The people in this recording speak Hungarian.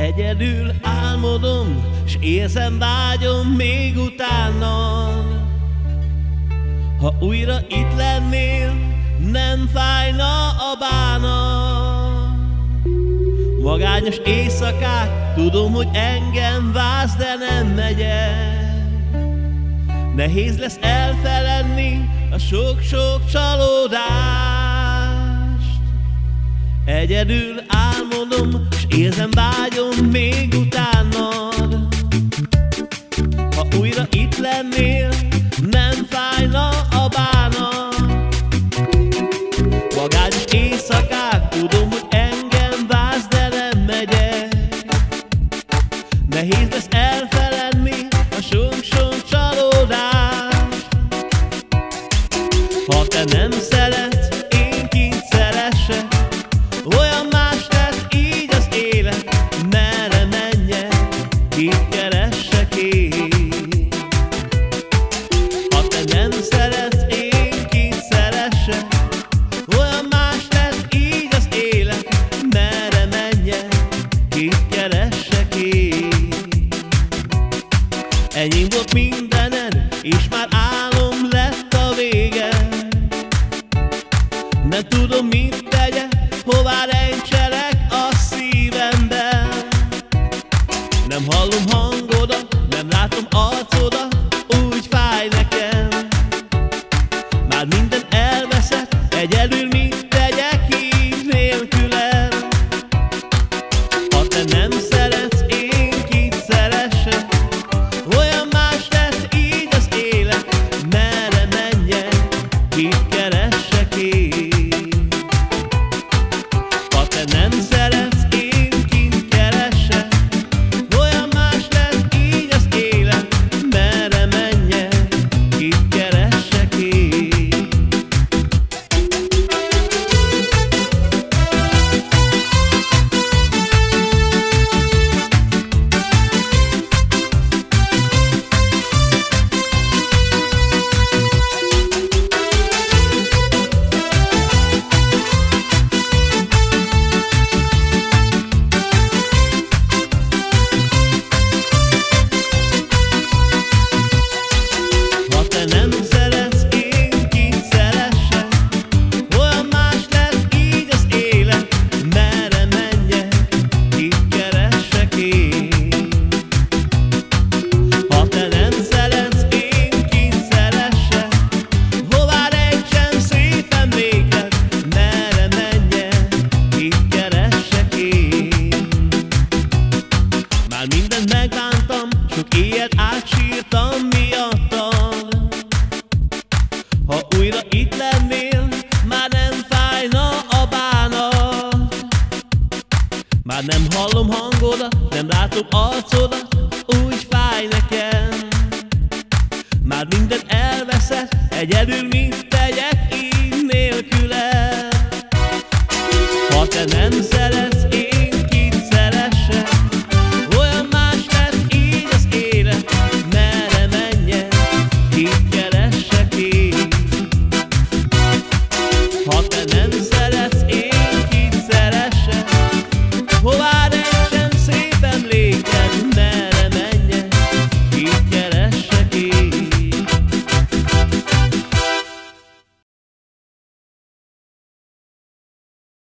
Egyedül álmodom, s érzem vágyom még utánad. Ha újra itt lennél, nem fájna a bánat. Magányos éjszakák, tudom, hogy engem vársz, de nem megyek. Nehéz lesz elfeledni a sok-sok csalódást. Egyedül álmodom, s érzem vágyom még utánad. Ha újra itt lennél, nem fájna a bánat. Magányos éjszakák, tudom, hogy engem vársz, de nem megyek. Nehéz lesz elfeledni a sok-sok csalódást. Ha te nem szeretsz, én kint szeressek. Olyan más lesz így az élet, merre menjek, kit keressek én. Ha te nem szeretsz, én kint szeressek. Olyan más lesz így az élet, merre menjek, kit keressek én. Enyém volt mindened, és már álom lett a vége. Nem tudom, mit tegyek, hová rejtselek a szívemben. Nem hallom hangodat, nem látom arcodat, úgy fáj nekem. Már minden elveszett, egyedül mit tegyek így nélküled. Ha te nem szeretsz, én kit szeressek. Olyan más lesz így az élet, merre menjek, kit keressek én. Ha te nem szeretsz, én kint keressek. Olyan más lesz így az élet, merre menjek, kit keressek én. Ha te nem szeretsz, én kint szeressek. Olyan más lesz így az élet, merre menjek, kit keressek én. Ha te nem szeretsz, én kint szeressek. Hová rejtsem szépen véged, merre menjek, kit keressek én. Már mindent megbántam, sok éjjel átsírtam miattad. Ha újra itt lennél, már nem fájna a bánat. Már nem hallom hangodat, nem látom arcodat, úgy fáj nekem. Már minden elveszett, egyedül mit tegyek így nélküled. Ha te nem szeretsz,